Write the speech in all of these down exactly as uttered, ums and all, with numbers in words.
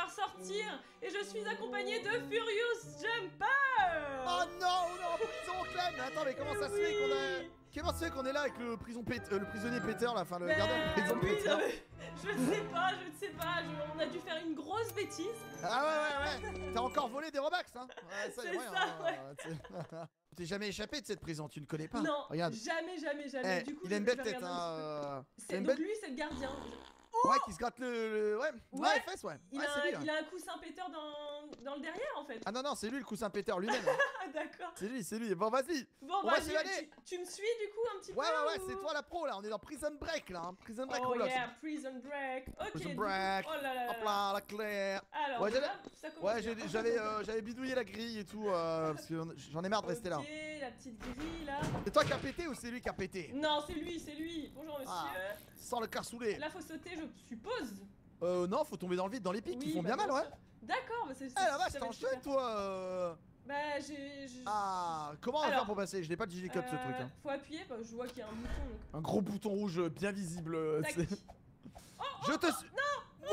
pouvoir sortir et je suis accompagné de Furious Jumper. Oh non, on est en prison, Clem. Mais attends, mais comment ça se fait qu'on a... Comment ça se fait qu'on est là avec le, prison pét... euh, le prisonnier péteur là, enfin le Ben, gardien de prison oui, péteur. Je ne sais pas, je ne sais pas, je- on a dû faire une grosse bêtise. Ah ouais, ouais, ouais. T'as encore volé des Robux, hein. Ouais, ça, y a C'est moyen, ça, hein, ouais. euh, T'es jamais échappé de cette prison, tu ne connais pas. Non, Regarde. jamais, jamais, jamais. Eh, Du coup, il a une je- belle je vais tête, regarder un petit peu. hein. euh, C'est- il a une Donc belle- lui, c'est le gardien. Ouais, qui se gratte le... le- Ouais, ouais, Ouais, les fesses, ouais. Il, Ouais, a, c'est un, lui, hein. il a un coussin péteur dans, dans le derrière, en fait. Ah non, non, c'est lui le coussin péteur lui-même. Ah, d'accord. C'est lui, c'est lui. Bon, vas-y. Bon, On va vas-y, s'évader. tu, tu me suis du coup un petit Ouais, peu ouais, ouais, ou- c'est toi la pro là. On est dans Prison Break là. Hein. Prison Break, Oh Roblox. yeah, Prison Break. Ok. Prison du Break. coup- Oh là là là Hop là. là, la claire. Alors, Ouais, j'avais- là, ça commence Ouais, bien. j'ai- j'avais euh, j'avais bidouillé la grille et tout. Euh, parce que j'en ai marre de rester là. Ok, la petite grille là. C'est toi qui as pété ou c'est lui qui a pété? Non, c'est lui, c'est lui. Bonjour monsieur. Ah, sans le cassoulet. Là, faut sauter, je suppose. Euh, non, faut tomber dans le vide, dans les pics qui Oui, font bah, bien mal, ouais. sûr. D'accord, bah c'est. Eh la vache, ça t'es va en être super. chute toi. euh. Bah, j'ai. j'ai- Ah, comment on va Alors, faire pour passer? Je l'ai pas de G G code ce euh, truc. Hein. Faut appuyer, bah, je vois qu'il y a un bouton donc. Un gros bouton rouge bien visible. euh, Tac. c'est- Oh, Je te suis. Non. Wow.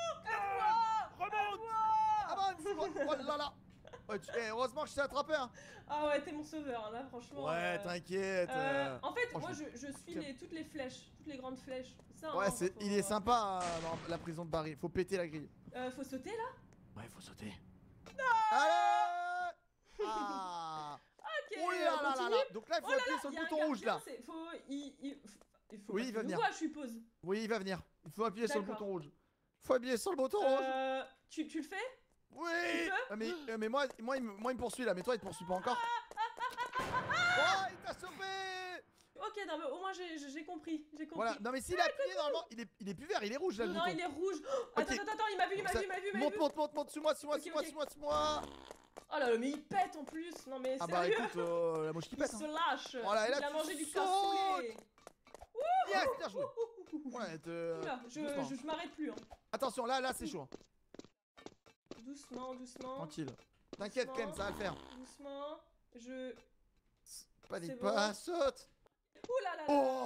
Remonte. Avance. Oh là là. Ouais, tu- eh, heureusement que je t'ai attrapé. Hein. Ah ouais, t'es mon sauveur, hein, là, franchement. Ouais, euh, t'inquiète. euh, euh, en fait, moi franchement. je, je suis les, toutes les flèches, toutes les grandes flèches. Ça, Ouais, hein, c'est, faut- il est sympa euh, dans la prison de Barry. Faut péter la grille. Euh, faut sauter là. Ouais, faut sauter. Allez. Ah. Ok. Oh là on là là continue. là. Donc là, il faut Oh là appuyer là, sur y le a un bouton rouge gardien, là. c'est- Faut, il, il, il faut Oui, pas il va qu'il venir. nous voit, je suppose. Oui, il va venir. Il faut appuyer sur le D'accord. bouton rouge. Faut appuyer sur le bouton rouge. Euh, tu, tu le fais? Oui. tu peux Ah, mais, euh, mais moi, moi, il me, moi, il me poursuit là. Mais toi, il te poursuit pas encore. Oh, il t'a sauvé. Ok, non, mais au moins j'ai j'ai compris, j'ai compris. Voilà. Non, mais s'il a appuyé normalement, il est, il est plus vert, il est rouge là le Non, bouton. il est rouge. Oh, attends, Ok. attends, attends, il m'a vu, il m'a Ça- vu, il m'a vu, il m'a Monte, vu. monte, monte, monte, suis-moi, suis-moi, Ok, suis-moi, ok. suis-moi, suis-moi. Oh là là, mais il pète en plus. Non, mais Ah bah sérieux. écoute, euh, la mouche qui Il pète. se Hein. lâche. Voilà, et là, il a tu mangé du sautes. cassoulet. Yes, bien joué. Ouais, te... Oula, je, doucement. je, je m'arrête plus. Hein. Attention, là, là, c'est chaud. Doucement, doucement. Tranquille. T'inquiète, Doucement. Ken, ça va le faire. Doucement. Je. Panique C'est pas, bon. saute. Ouh là là là. Oh.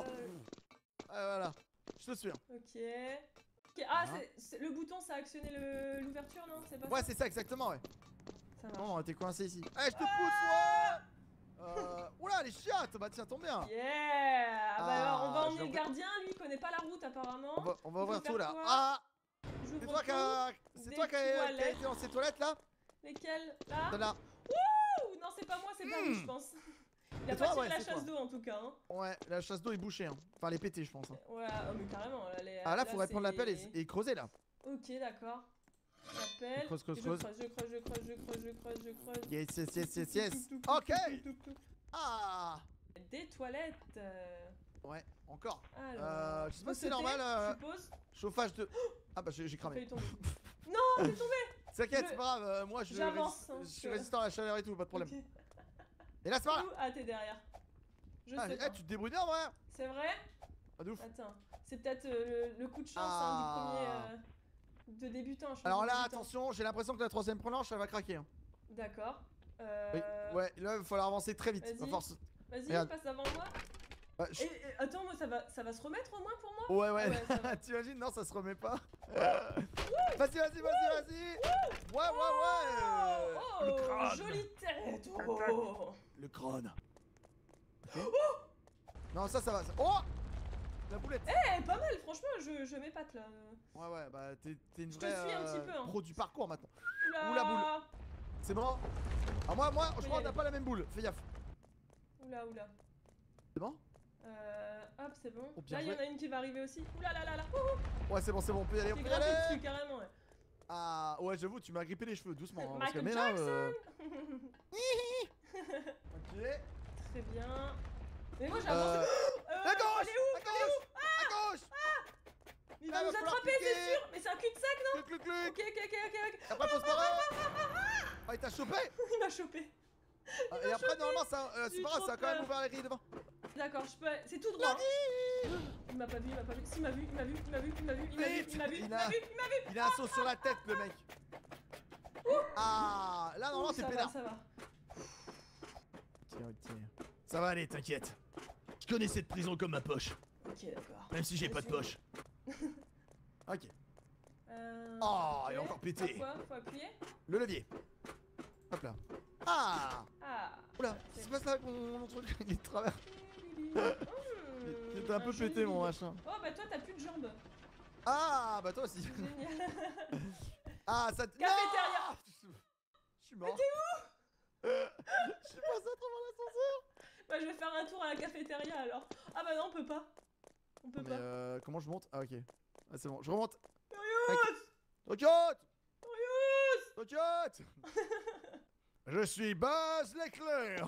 Ah, voilà, je te suis. hein. Ok. Ok, ah, Voilà. c'est- c'est le bouton, ça a actionné le- l'ouverture, non? C'est pas Ouais, ça? c'est ça, exactement, ouais. Ça marche. Non, t'es coincé ici. Allez, je te pousse, ouais. Euh... Oula, les chiottes. Bah tiens, tombe bien. Yeah. Bah Ah, alors, on va je emmener vais le gardien, lui, il connaît pas la route apparemment. On va, on va Il ouvrir faut tout faire là. quoi? Ah, J'ouvre c'est toi qui tout. a... C'est Des toi qui a... qui a toilettes. été dans ces toilettes là. Lesquels? Là? Là. Ouh, non, c'est pas moi, c'est pas Hmm. lui, je pense. Il a C'est pas toi, tiré ouais, la c'est chasse toi. d'eau en tout cas. Hein. Ouais, la chasse d'eau est bouchée. Hein. Enfin, elle est pétée, je pense. Hein. Ouais, oh, mais carrément. Là, les- Ah là, faudrait c'est- prendre l'appel et, et creuser là. Ok, d'accord. J'appelle. Creuse, creuse, Et creuse. Je creuse, je creuse, je creuse, je creuse, je creuse, je creuse. Yes, yes, yes, yes, yes. Touc, touc, touc, Ok. touc, touc, touc, touc. Ah. Des toilettes. euh, Ouais, encore. Alors. Euh, je sais pas faut si c'est sauter, normal. euh, Je suppose. Chauffage de. Ah bah j'ai j'ai J'ai failli cramé. tomber. Non, j'ai tombé. T'inquiète, Je- c'est pas grave. euh, moi je, J'avance, résiste- hein, je suis je- résistant à la chaleur et tout, pas de problème. Ok. Et là c'est par là. Ouh, ah, t'es derrière. Je Ah, sais eh, pas. tu te débrouilles bien en vrai. C'est vrai? Pas de ouf. Attends, c'est peut-être euh, le, le coup de chance Ah. hein, du premier euh, de débutant. je pense, Alors de là, débutant. attention, j'ai l'impression que la troisième planche elle va craquer. hein. D'accord. Oui. Euh... Ouais, là il va falloir avancer très vite. Vas-y. À force. Vas-y, Regarde. passe avant moi. Bah, je- Et, et, attends, moi ça va, ça va se remettre au moins pour moi? Ouais, ouais. Ah ouais, ça va. T'imagines? Non, ça se remet pas. Vas-y, vas-y, vas-y, vas-y. Ouais, ouais, ouais. Oh, Le crâne. jolie tête. Oh. Le crâne. Ok. Non, ça, ça va. ça- Oh! La boulette. Eh, pas mal, franchement, je, je m'épate là. Ouais, ouais, bah t'es t'es une Je te vraie suis un petit peu, hein. pro du parcours maintenant. Oula. Ouh, la boule. C'est bon? Ah, moi, moi, je y crois qu'on n'a aller. pas la même boule. Fais gaffe. Oula, oula. C'est bon? Euh, hop, c'est bon. Oh, bien Là, il y en joué. a une qui va arriver aussi. Oula, là, là, là. Ouh, Ouais, c'est bon, c'est bon, on peut y aller, on j'ai peut y grimpé aller. dessus carrément. Ouais. Ah, ouais, j'avoue, tu m'as grippé les cheveux doucement. Hein, parce que, Michael mais là, Jackson. euh, Ok. Très bien. Mais moi, j'ai Euh, avancé. Euh, À gauche! elle est où? À gauche! À gauche! Il Ah, va va nous falloir attraper, cliquer. c'est sûr. Mais c'est un cul-de-sac, non? Cluc, cluc, cluc. Ok, ok, ok, ok, ok. Après, faut se barrer. Ah, il t'a chopé. Il m'a chopé. Ah, et après, normalement, ça, euh, c'est J'ai pas grave, trop ça a quand même peur. ouvert les grilles devant. D'accord, je peux. C'est tout droit. Il m'a pas vu, il m'a pas vu. Si, il m'a vu, il m'a vu, il m'a vu, il m'a vu, il m'a vu, Vite. il m'a vu, il Il m'a a- vu, il m'a vu. Il a un saut sur la tête, le mec. Ah, là, normalement, Ouh, t'es ça va, pédard. ça va. Tiens, ok. Ça va aller, t'inquiète. Je connais cette prison comme ma poche. Ok, d'accord. Même si j'ai Je pas de suis- poche. Ok. Euh, Oh, ok. il a encore pété. Faut, faut appuyer. Le levier. Hop là. Ah. Ah. Oula, C'est- c'est pas ça qu'on mon truc, il est de travers. Mmh, Il était un peu joli pété mon vide. machin. Oh bah toi t'as plus de jambes. Ah, bah toi aussi. Génial. Ah, ça te. Cafétéria. Non. Je suis mort. Mais t'es où? Je suis passé à travers l'ascenseur. Bah je vais faire un tour à la cafétéria alors. Ah bah non on peut pas. On peut Mais pas. euh, comment je monte? Ah, ok. Ah, c'est bon, je remonte. Curious. Rocket! Curious. Rocket! Je suis Buzz l'éclair!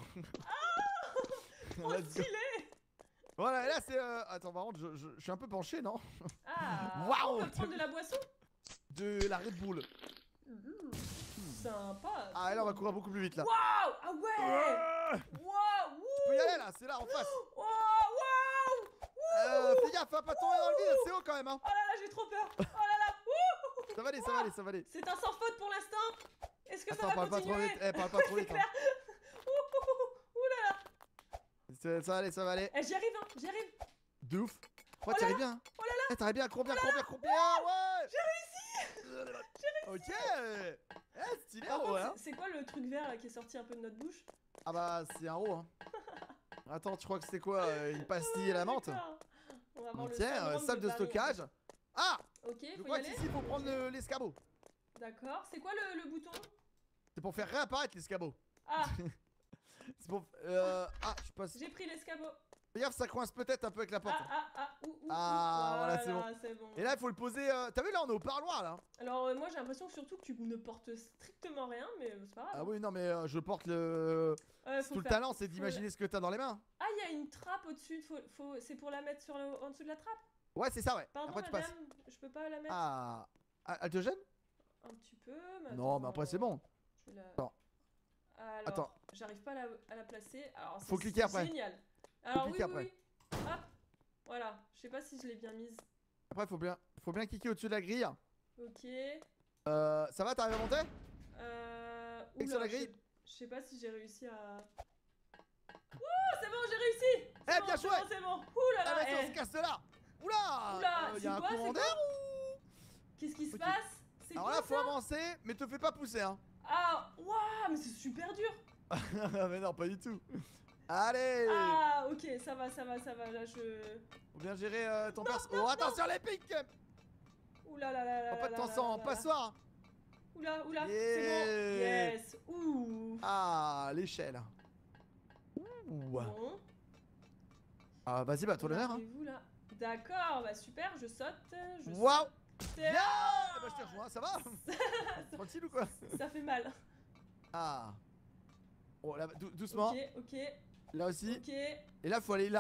Trop Let's go. stylé. Voilà, et là c'est. Euh... Attends, par contre, je, je, je suis un peu penché, non? Ah. Waouh. On peut prendre de la boisson. De la Red Bull. Mmh, sympa. Ah, et là on va courir beaucoup plus vite là. Waouh. Ah ouais. Euh, Waouh. Tu peux y aller là, c'est là en face. Waouh. Waouh. Euh, fais gaffe, hein, pas tomber dans le vide, c'est haut quand même, hein. Oh là là j'ai trop peur. Oh là là. Ouh. Ça va aller, ça va aller, ça va aller. C'est un sans faute pour l'instant. Est-ce que Attends, ça va parle pas trop continuer? vite, eh, parle pas trop C'est vite. Hein. clair. Ouh, ouh, ouh là là. C'est- Ça va aller, ça va aller. Eh, j'y arrive, hein, j'y arrive. De ouf. Ouais, Oh t'y là arrives bien. Hein. Oh là là. Eh, t'arrives bien, cours bien, cours bien, cours bien. Ouais. J'ai réussi. Ok. Eh, stylé, Par ouais. contre, Hein. c'est- c'est quoi le truc vert là qui est sorti un peu de notre bouche? Ah bah, c'est un ro, hein. Attends, tu crois que c'était quoi? euh, Une pastille à la menthe? D'accord. On va avoir le Tiens, euh, syndrome sac de Paris. stockage. Ah! Ok, Je faut y crois aller. qu'ici, il faut prendre le- l'escabeau. D'accord. C'est quoi le, le bouton? C'est pour faire réapparaître l'escabeau. Ah, C'est pour. Euh. Ah, je passe. j'ai pris l'escabeau. Fais gaffe, ça coince peut-être un peu avec la porte. Ah, ah, ah, ouh, ouh, Ah, ouh. voilà, c'est bon. c'est bon. Et là, il faut le poser. euh, T'as vu, là, on est au parloir, là. Alors, euh, moi j'ai l'impression surtout que tu ne portes strictement rien, mais euh, c'est pas grave. Ah oui, non, mais euh, je porte le. Euh, C'est faut tout le faire- talent, c'est d'imaginer ce que t'as dans les mains. Ah, il y a une trappe au-dessus, faut, faut... c'est pour la mettre sur le... en dessous de la trappe. Ouais, c'est ça, ouais. Pardon, Après, tu madame, passes. je peux pas la mettre Ah. Ah, elle te gêne? un petit peu. Mais Non, attends, mais après, c'est bon. Je vais la... Attends. Alors, Attends. j'arrive pas à la, à la placer. Alors, Faut c'est- cliquer après. c'est génial. Alors, cliquer oui, oui, après. oui. Hop. Voilà. Je sais pas si je l'ai bien mise. Après, faut bien, faut bien cliquer au-dessus de la grille. Ok. Euh. Ça va, t'arrives à monter? Euh... Clique sur oula, la grille. Je sais je sais pas si j'ai réussi à... Ouh, c'est bon, j'ai réussi. Eh, C'est bon, bien c'est joué. bon, c'est bon. Ouh là Ah, là, vas-y, on eh. se casse de là. Oula. Oula, euh, c'est y a un quoi, courant c'est d'air quoi ou. Qu'est-ce qui se Ok. passe? C'est Alors quoi là, faut ça? avancer, mais te fais pas pousser, hein. Ah, waouh, mais c'est super dur. Mais non, pas du tout. Allez. Ah, ok, ça va, ça va, ça va. Là, je... Faut bien gérer euh, ton perso. Oh, attention, les pics. Ouh là là là là Oh, pas de là temps là sans là là. passoire. Oula, oula, Yeah. c'est bon. Yes. Ouh. Ah, l'échelle. Ouh. Bon. Ah, vas-y, bah, toi l'honneur. Hein. Arrivez-vous là? D'accord, bah super, je saute. Je Waouh. saute. Bien. Ah, Bah, je te rejoins, ça va? Tranquille ou quoi? ça fait mal. Ah. Oh, là, dou- doucement. Ok, ok, Là aussi. ok. Et là, faut aller là.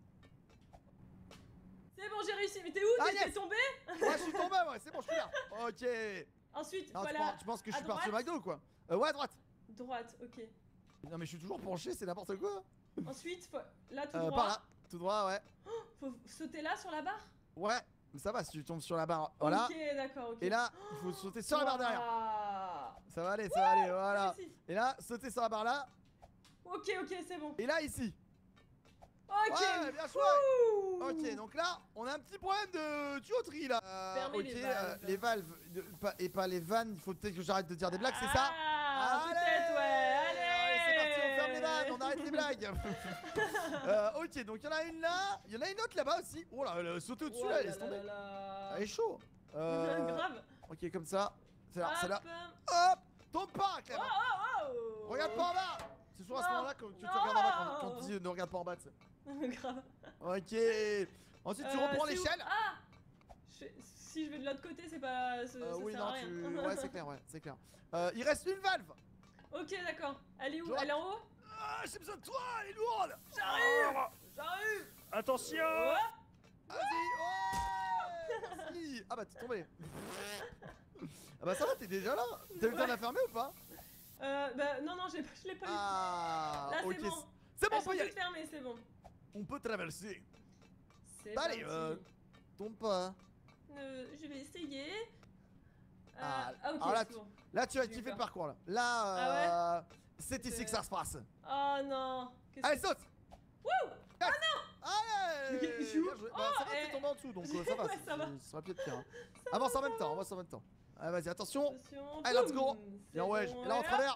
C'est bon, j'ai réussi. Mais t'es où? Ah, T'es yes. tombé? Ouais, je suis tombé, ouais, c'est bon, je suis là. Ok. Ensuite, Non, tu, voilà. penses, tu penses que je à suis parti au droite. McDo ou quoi? Euh, ouais, à droite. Droite, ok. Non, mais je suis toujours penché, c'est n'importe quoi. Ensuite, faut... là tout Euh, droit. par là. Tout droit, ouais. Faut sauter là sur la barre? Ouais. Mais ça va si tu tombes sur la barre. Voilà. Ok, d'accord, ok. Et là, il faut sauter sur la barre derrière. Waouh. Ça va aller, ça va aller, voilà. Réussi. Et là, sauter sur la barre là. Ok, ok, c'est bon. Et là, ici. Ok. Ouais, bien joué. Ouh. Ok, donc là, on a un petit problème de tuyauterie là. Euh, Fermez ok, les euh, valves. les valves de- pas- et pas les vannes. Il faut peut-être que j'arrête de dire des blagues, c'est ça? Ah, peut-être, ouais. Allez. Allez, c'est parti, on ferme les vannes, on arrête les blagues. euh, ok, donc il y en a une là, il y en a une autre là-bas aussi. Oh là, elle a sauté au-dessus Oh là, là laisse là tomber. là là. Elle est chaud. Euh, Grave. ok, comme ça. C'est là, c'est là. Hop. Hop, tombe pas, Oh, Clément. oh, oh. Regarde pas en bas. C'est souvent à ce Non, moment-là que tu, tu non. regardes en bas quand, quand tu dis ne regarde pas en bas. tu sais. Grave. Ok. Ensuite, tu Euh, reprends c'est où? l'échelle. Ah. Je- Si je vais de l'autre côté, c'est pas. Ça, Euh, ça oui, sert à non, rien. tu. Ouais, c'est clair, ouais, c'est clair. Euh, il reste une valve. Ok, d'accord. Elle est où? Je Elle est en haut? Ah, j'ai besoin de toi, elle est lourde. J'arrive. J'arrive. Attention! Hop. Vas-y, ouais, merci. Ah bah t'es tombé. Ah bah ça va, t'es déjà là. T'as eu le temps de la fermer ou pas? Euh, bah non, non, j'ai pas- je l'ai pas eu. Ah, Là, c'est ok. bon. C'est bon, Elles on sont peut y aller. toutes fermées, c'est bon. On peut traverser. C'est Bah, allez, parti. euh, tombe pas. Euh, je vais essayer. Euh, Ah, ah, ok, alors là, c'est bon. Là, tu as J'ai eu kiffé le peur. parcours là. Là, euh, c'est ici C'est- que ça se passe. Oh non. Qu'est-ce Allez, que- saute. Wouh. Quatre, Allez. Ok, je suis où? Bien joué. Bah, Oh, ça va, t'es eh. tombé en dessous, donc euh, ça va. Ouais, ça va. Ça sera peut-être pire. Hein. Avance en même temps, avance en même temps. Allez, vas-y, attention. Attention. Allez, let's go. boum, c'est Bien, ouais. bon, Et là, en et travers.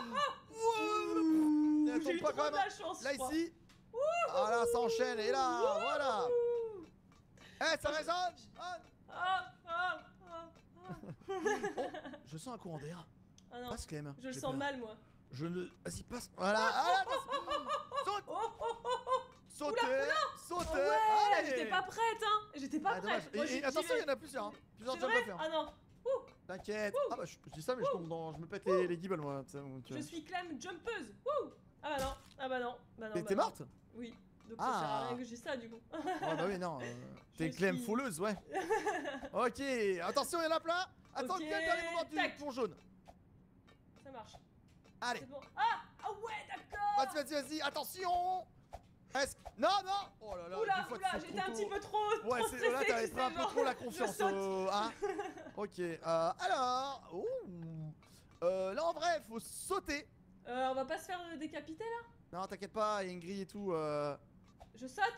Ouh, Elle j'ai tombe eu pas trop quand de même. la chance, Là, je crois. ici. Ah là, ça enchaîne. Et là, voilà. Ouh. Eh, ça résonne. Ah. Ah, ah, ah, ah. Je sens un courant d'air. Ah non, Passe, Clem. je le J'ai sens peur. mal moi. Je ne. Vas-y, passe. Voilà. Ah, là, saute. Oh, oh, oh, oh. Sautez. Sautez. Oh ouais, Allez. j'étais pas prête hein. J'étais pas Ah, dommage. prête. Moi, Et- j'y- et attention, j'y il y en a plusieurs. Hein. Plusieurs C'est jumps vrai à faire. Ah non. Ouh, T'inquiète. Ouh. Ah bah je, je dis ça mais je tombe dans. Je me pète les, les guibbles moi. Donc, je euh. suis Clem jumpeuse. Ouh. Ah bah non. Ah bah non. Bah non. T'es bah t'es non. morte? Oui. Donc Ah. ça sert à rien que je dise ça du coup. Ah bah oui non. Euh, T'es Je Clem suis- fouleuse ouais. Ok. Attention il y en a plein. Attends Ok, quel dernier moment du tac. pont jaune. Ça marche. Allez. C'est bon. Ah. Ah ouais d'accord. Vas-y vas-y vas-y. Attention. Est-ce que. Non non. Oh là là. Oula des fois, tu oula. sautes J'étais trop un petit tôt. peu trop. Ouais trop c'est stressée, là t'avais tu pris un sais, peu genre, trop la je confiance. saute. euh, hein. Ok. Euh, alors. Ouh. Euh, là en vrai faut sauter. Euh, on va pas se faire euh, décapiter là? Non t'inquiète pas il y a une grille et tout. Euh... Je saute?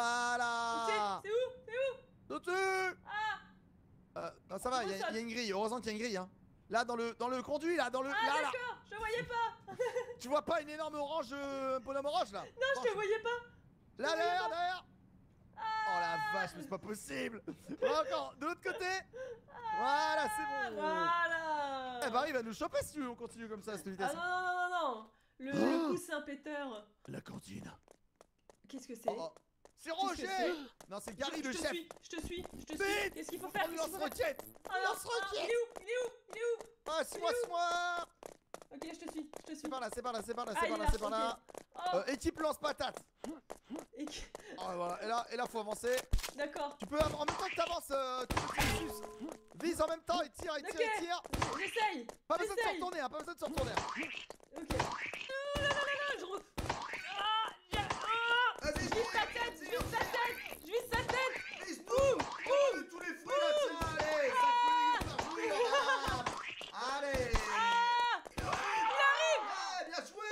Voilà. C'est c'est où? C'est où? Saute. Ah! Euh, non, ça va, il y, Comment a- ça y a une grille. Heureusement qu'il y a une grille. Hein. Là, dans le, dans le conduit, là, dans le. Ah là, là. d'accord! Je voyais pas! Tu vois pas une énorme orange, euh, bonhomme orange, là? Non, je te voyais pas! Là, je voyais derrière, pas. derrière. Oh la vache, mais c'est pas possible. Encore, de l'autre côté. Voilà, c'est bon. Voilà! Eh bah, il va nous choper si tu veux, on continue comme ça à cette vitesse. Ah non, non, non, non, non! Le, Oh. le coussin péteur! La cantine. Qu'est-ce que c'est? Oh, oh. C'est Qu'est-ce que Roger. c'est? Non, c'est Je, Gary, je le te chef. suis, je te suis, je te Vite. suis! Qu'est-ce qu'il faut faire? On Qu'est-ce qu'il faut faire? lance-roquette. Ah non, ah, Lance-roquette. il est où? Il est où? Il est où? Ah, suis-moi, Il est où? suis-moi. Ok, je te suis, je te suis. C'est par là, c'est par là, c'est par là, Ah, c'est il par est là, là, c'est par là. Oh, Euh, équipe lance-patate. et que- Oh, voilà. Et là, et là, faut avancer. D'accord, Tu peux avoir en même temps que t'avances, euh, tu peux tirer dessus. Vise en même temps et tire, et tire, Ok. et tire. j'essaye! Pas besoin de se J'essaye. retourner, hein, pas besoin de se retourner. Ok. Oh là là là là, je re... Ah, j'ai- ah, Vas-y, je vise sa tête, je vise sa tête, je vise sa tête. Vise Boum, boum. tous les fruits là, tiens, allez, cinq fruits par jour. Ah, allez. Ah, il arrive. Ah, bien joué.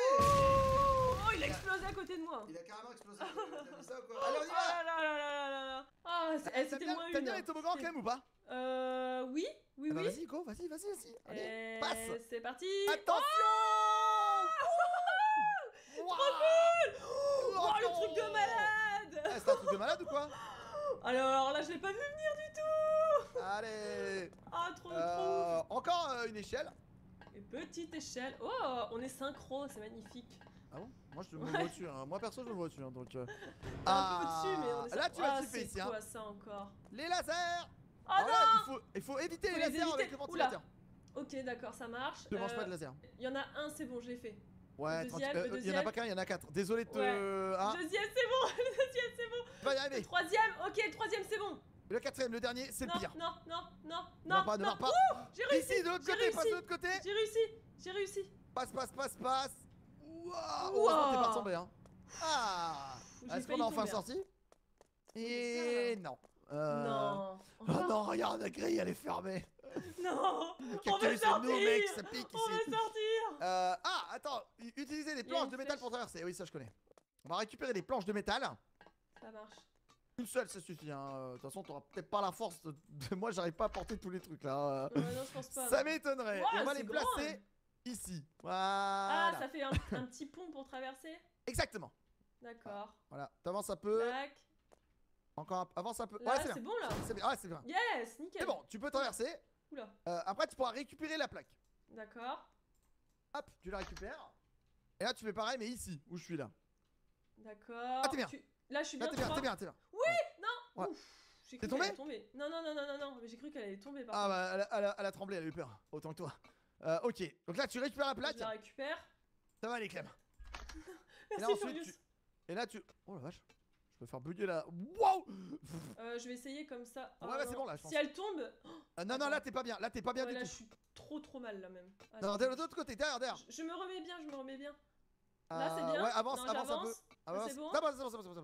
Oh, il a explosé à côté de moi. Il a carrément explosé. T'as vu ça ou quoi? Allez, on y Oh va. là là là là là là. Ah, c'est- eh, T'aimes c'était bien, moins t'aimes une. bien les toboggans quand même ou pas? Euh, oui, oui, Ah bah oui. vas-y, go, vas-y, vas-y, vas-y. Allez, Et passe. c'est parti. Attention. Trop Wow. cool. Oh, Oh, le non. truc de malade. Eh, c'est un truc de malade ou quoi? Alors là, je l'ai pas vu venir du tout. Allez. Ah, trop, Euh, trop. encore euh, une échelle. Une petite échelle. Oh, on est synchro, c'est magnifique. Ah bon? Moi je me vois Ouais. dessus, hein. Moi perso je me vois dessus, hein, donc. Euh... Un peu au-dessus, mais on est Là tu vas Ah, kiffer c'est ici, hein. quoi ça encore? Les lasers. Oh Alors non. là, il faut, il faut éviter Faut les les lasers éviter. avec le ventilateur. Ok, d'accord, ça marche. Ne mange Euh, pas de laser. Il y en a un, c'est bon, je l'ai fait. Ouais, le tranquille. deuxième, Euh, le il y en a deuxième. pas qu'un, il y en a quatre. Désolé de te. Ouais. Ah, Deuxième, c'est bon. Le deuxième, c'est bon. tu vas y Le arriver. troisième, ok, le troisième, c'est bon. Le quatrième, le dernier, c'est le Non, pire. non, non, non, Ne non, meurs pas, ne non. meurs pas. Ouh, j'ai réussi. Ici, de l'autre j'ai côté, passe réussi. de l'autre côté. J'ai réussi, j'ai réussi. Passe, passe, passe, passe. Waouh, Wow. heureusement t'es pas retombé, hein. Ah. J'ai Est-ce qu'on failli a enfin tomber, hein. sorti? Et non. Euh... Non. Oh Encore non, regarde, la grille, elle est fermée. Non. On Cactus, veut c'est nous, sortir. mec, ça pique On ici. veut sortir. Euh, ah, attends, u- utiliser des Il y a planches une de métal flèche. pour traverser. Oui, ça je connais. On va récupérer des planches de métal. Ça marche. Une seule, ça suffit. Hein. Euh, De toute façon, t'auras peut-être pas la force. De... de- Moi, j'arrive pas à porter tous les trucs là. Euh, Ouais, non, je pense pas. Ça non. m'étonnerait. Ouah, Et on va c'est les grand, placer hein. ici. Ah, Voilà. ça fait un, un petit pont pour traverser. Exactement. D'accord. Voilà. T'avances un peu. Tac. Encore un... avance un peu. Là, Ouais, c'est c'est bien. bon là. C'est bien. Ouais, c'est bien. Yes, nickel. C'est bon. Tu peux traverser. Oula. Euh, après, tu pourras récupérer la plaque. D'accord. Hop, tu la récupères. Et là, tu fais pareil, mais ici, où je suis là. D'accord. Ah, t'es bien. Tu- Là, je suis Là, bien. t'es tu bien, crois t'es bien, t'es bien. Non. Ouais. Ouf. J'ai T'es cru qu'elle tombée allait tomber. Non, non, non, non, non, non. Mais j'ai cru qu'elle allait tomber par Ah, contre. bah, elle a, elle a- elle a tremblé, elle a eu peur. Autant que toi. Euh, ok. Donc là, tu récupères la plaque. Je la récupère. Ça va, les Clem. Et là, Merci ensuite, Furious. tu... Et là, tu. Oh la vache. Je peux faire bugger la. Wow. Euh, je vais essayer comme ça. Ouais, Oh, ouais, c'est non. bon, là, je pense. Si elle tombe. Ah, non, non, là, t'es pas bien. Là, t'es pas bien Ouais, du là, tout. je suis trop trop mal là même. Ah, Non, non. de l'autre côté, derrière, derrière. Je, je me remets bien, je me remets bien. Là, c'est Euh, bien. Ouais, avance, Non, avance un peu. j'avance. Avance. c'est bon Ça va, ça va, ça va, ça va, ça va.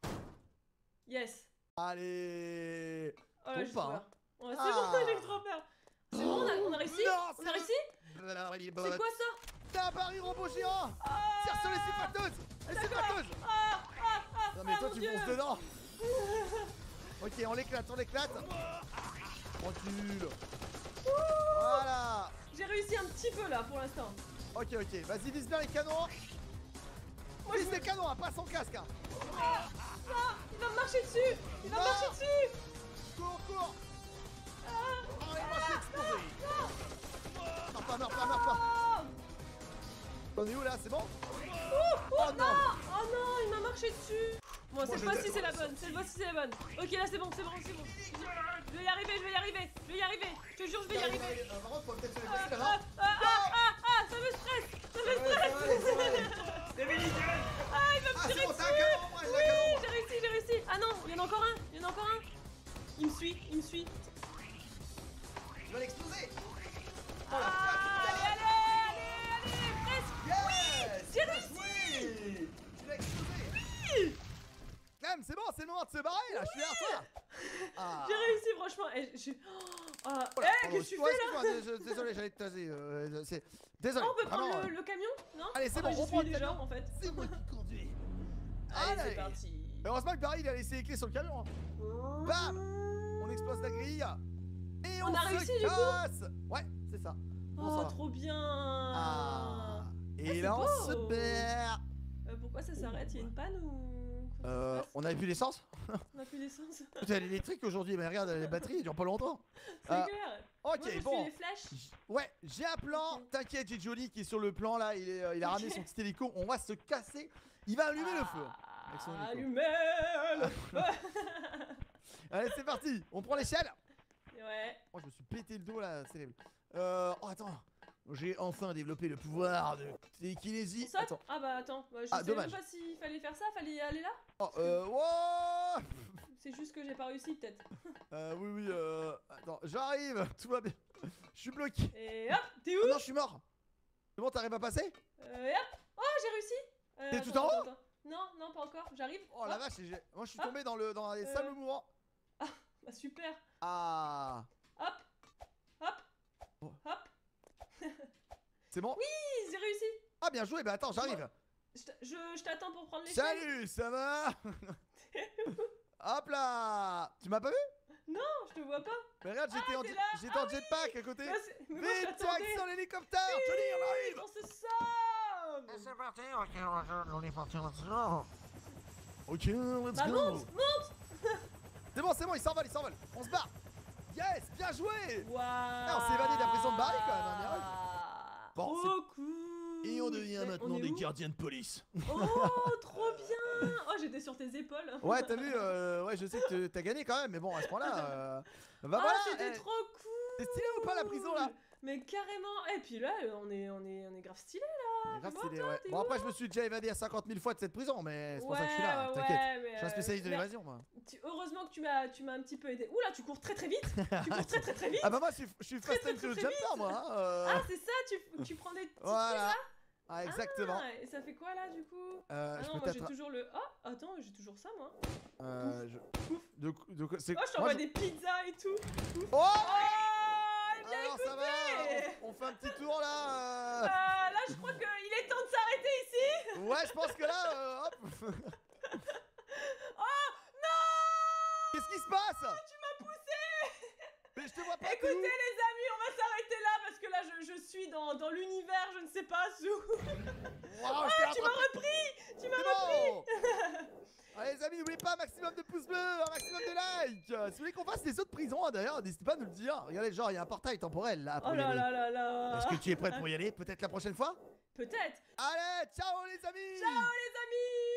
Yes. Allez. Oh là, Tombe j'ai pas, trop hein. peur. Ouais, c'est Ah. bon, j'ai trop peur. C'est bon, on a, on a réussi. Non, On a c'est réussi. C'est quoi ça? T'as un baril robot géant. Ah. Tire sur les supporteuses. Les D'accord. supporteuses. Ah, ah, ah, Non mais Ah, toi mon tu Dieu. fonces dedans. Ok, on l'éclate, on l'éclate. Tranquille. Voilà. J'ai réussi un petit peu là pour l'instant. Ok, ok, vas-y, vise bien les canons. Moi, Vise je les canons, hein, pas sans casque. Hein. Ah, ah, il va me marcher dessus. Il va me Non. marcher dessus. Cours, cours. Ah, Oh, il va s'exploser. Meurs pas, meurs pas, meurs pas. ah. On est où là, c'est bon? Oh, oh, Oh, non. non. Oh non, il m'a marché dessus. Bon, Moi, cette je fois-ci déteste c'est la ça. bonne, cette fois-ci c'est la bonne. Ok, là c'est bon, c'est bon, c'est bon. Je vais y arriver, je vais y arriver, je vais y arriver. Je te jure, je vais y arriver. Euh, Par contre, faut peut-être se les Ah, laisser ah, là. ah, ah, ah, ah, ça me stresse, ça me stresse. Ah, il va me Ah, tirer c'est bon, t'as un dessus. canon, moi, j'ai un Oui, canon. j'ai réussi, j'ai réussi. Ah non, il y en a encore un, il y en a encore un. Il me suit, il me suit. Je vais l'exploser. Ah, allez, allez, allez, allez, presque. Yes. j'ai réussi. Oui. Tu l'as explosé. Oui. Quand même, c'est bon, c'est le moment de se barrer là, je suis derrière toi. Ah. J'ai réussi, franchement. Et j'ai... Ah, Oh là, eh, pardon, qu'est-ce que tu ouais, fais là? excuse-moi, dés- Désolé, j'allais te taser. euh, c'est- Désolé. Oh, on peut prendre vraiment, le, euh, le camion? Non? Allez, c'est Ah bon, bah, j'y on suis prend le déjà camion. en fait. C'est moi qui conduis. Allez, Allez. c'est parti. Et heureusement que Barry il a laissé les clés sur le camion. Hein. Bam. On explose la grille. Et on, On a se réussi, du coup casse. Ouais, c'est ça. Bon, ça Oh, va. trop bien. Ah. Et c'est là, on beau. se perd. Euh, pourquoi ça s'arrête? Il y a une panne ou... Comment ça Euh, se passe on avait plus d'essence. On a plus d'essence. Putain, l'électrique aujourd'hui, mais regarde, les batteries, elles durent pas longtemps. C'est Euh, clair. Ok, Moi, je bon. suis les flèches. J- Ouais, j'ai un plan. Ok. T'inquiète, j'ai Johnny qui est sur le plan là. Il, est, euh, il a Ok. ramené son petit hélico. On va se casser. Il va allumer le feu. Avec son Ah, hélico. allumer le feu. Allez, c'est parti. On prend l'échelle. Ouais. Oh, je me suis pété le dos là, c'est terrible. Euh. Oh, attends. J'ai enfin développé le pouvoir de On télékinésie. saute? Attends. Ah bah attends, bah, je Ah, sais dommage. même pas s'il fallait faire ça, fallait y aller là. Oh, euh. Wow. C'est juste que j'ai pas réussi peut-être. Euh, oui, oui, euh. Attends, j'arrive. Tout va bien. Je suis bloqué. Et hop, t'es où? Oh non, je suis mort. C'est bon, t'arrives à passer? Euh, et hop. Oh, j'ai réussi. Euh, T'es attends, tout en attends, haut? attends. Non, non, pas encore, j'arrive. Oh la Hop. vache, j'ai- moi je suis Hop. tombé dans, le, dans les Euh. sables mouvants. Bah super. Ah. Hop. Hop. Oh. Hop. C'est bon? Oui, j'ai réussi. Ah, bien joué. Bah attends, j'arrive. Je t'a- je je t'attends pour prendre l'échelle. Salut, ça va? Hop là. Tu m'as pas vu? Non, je te vois pas. Mais regarde, j'étais Ah, en, t'es jet- là. j'étais Ah en jetpack à côté. Moi, c'est- mais moi, je Vite, t'attendais. Jack, sur l'hélicoptère. Johnny, on arrive. On se sauve. C'est parti, ok, on est parti maintenant. Ok, let's Bah go. monte, monte. C'est bon, c'est bon, il s'envole, il s'envole. On se barre. Yes, bien joué. Waouh. Ah, on s'est évadé de la prison de Barry, quand même, hein, bien Bon, Trop cool. Et on devient Mais maintenant on est des où? gardiens de police. Oh, trop bien. Oh, j'étais sur tes épaules. Ouais, t'as vu, euh, ouais, je sais que t'as gagné quand même, mais bon, à ce point-là. Euh... Bah Ah, voilà. c'était eh, trop cool. C'est stylé ou pas la prison là? Mais carrément. Et puis là, on est, on est, on est grave stylé là. Grave Dis-moi, stylé, toi, ouais. t'es Bon, où, après, là je me suis déjà évadé à cinquante mille fois de cette prison, mais c'est pour ouais, ça que je suis là, ouais, t'inquiète. ouais, mais, Je suis un euh, spécialiste de mais l'évasion, moi. tu- Heureusement que tu m'as, tu m'as un petit peu aidé. Oula, tu cours très très vite. Tu cours très très très vite. Ah bah moi, je suis, je suis Très, fast très, and très, furious très jumper, moi. Hein, euh, Ah, c'est ça. Tu, tu prends des petits Voilà. trucs Ah, là. exactement. Ah, et ça fait quoi là du coup? Euh, Ah je non, peux moi j'ai t'attra- toujours le. Oh, attends, j'ai toujours ça moi. Euh, je... De, de, c'est... Oh, je moi, t'envoie des pizzas et tout. Oh. Oh, bien Alors ça va, écouté. on, on fait un petit tour là. Euh, euh, là, je crois qu'il est temps de s'arrêter ici. Ouais, je pense que là, euh, hop. Oh non. Qu'est-ce qui se passe? Tu m'as poussé. Mais je te vois pas. Écoutez t'es où? les amis, on va s'arrêter là parce que là je, je suis dans, dans l'univers, je ne sais pas où. Wow, je t'ai Ah, tu m'as rattrapé. repris. Tu m'as C'est repris. bon. Allez les amis, n'oubliez pas un maximum de pouces bleus, un maximum de likes. Si vous voulez qu'on fasse les autres prisons, hein, d'ailleurs, n'hésitez pas à nous le dire. Regardez, genre, il y a un portail temporel là pour Oh y là aller. là là là. Est-ce que tu es prête pour y aller? Peut-être la prochaine fois? Peut-être. Allez, ciao les amis. Ciao les amis.